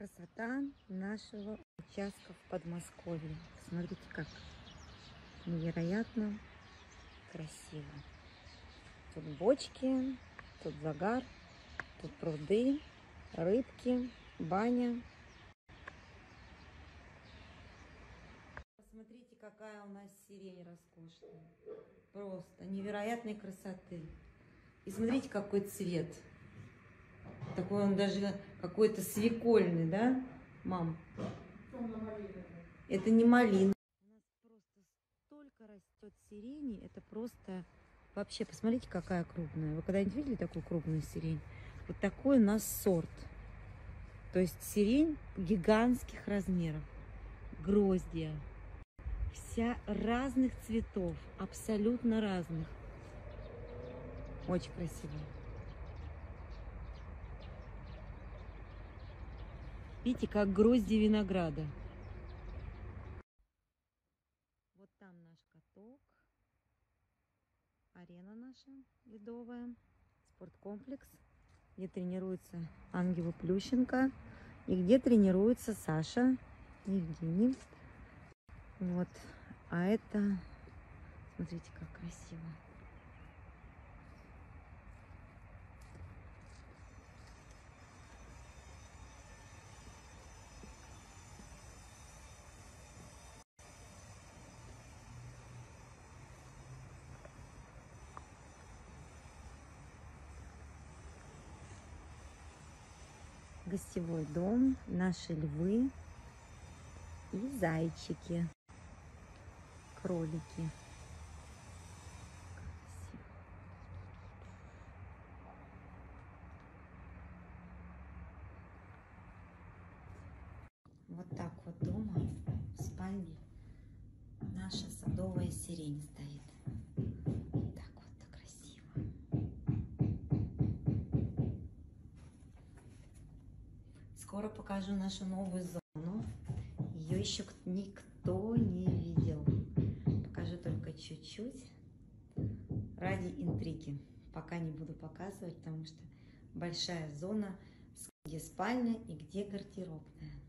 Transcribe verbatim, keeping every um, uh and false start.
Красота нашего участка в Подмосковье. Смотрите, как невероятно красиво. Тут бочки, тут загар, тут пруды, рыбки, баня. Посмотрите, какая у нас сирень роскошная. Просто невероятной красоты. И смотрите, какой цвет. Такой он даже какой-то свекольный, да, мам? Это не малина. У нас просто столько растет сирени, это просто... Вообще, посмотрите, какая крупная. Вы когда-нибудь видели такую крупную сирень? Вот такой у нас сорт. То есть сирень гигантских размеров. Гроздья. Вся разных цветов, абсолютно разных. Очень красиво. Видите, как грозди винограда. Вот там наш каток, арена наша ледовая, спорткомплекс, где тренируется Ангела Плющенко и где тренируется Саша Евгений. Вот, а это, смотрите, как красиво. Гостевой дом, наши львы и зайчики, кролики. Вот так вот дома, в спальне, наша садовая сирень стоит. Так вот красиво. Скоро покажу нашу новую зону. Ее еще никто не видел. Покажу только чуть-чуть. Ради интриги. Пока не буду показывать, потому что большая зона, где спальня и где гардеробная.